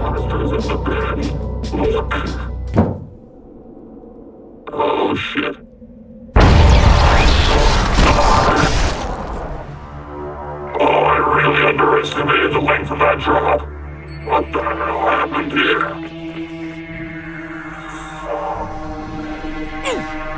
monsters in the bin. Look. Oh shit. Oh, I really underestimated the length of that drop. What the hell happened here?